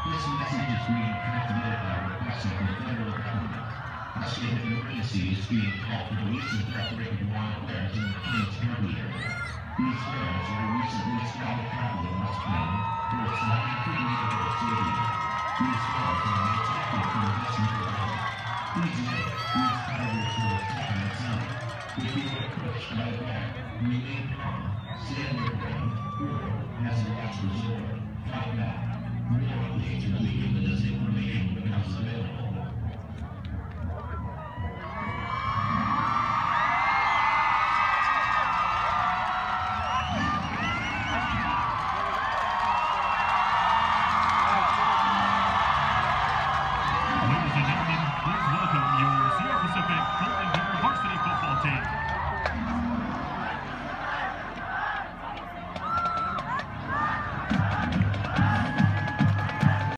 This message is being transmitted by request of the federal government. A state of emergency is being called for the recent outbreak of wild bears in the Plains County area. These bears were recently spotted traveling upstream where it's not including the city. These bears are most likely from the Western Valley. Please note, these predators will attack on its own. If you are approached by a bear, remain calm, stay on your ground, or, as a last resort, fight back. More updates will be given as information becomes available.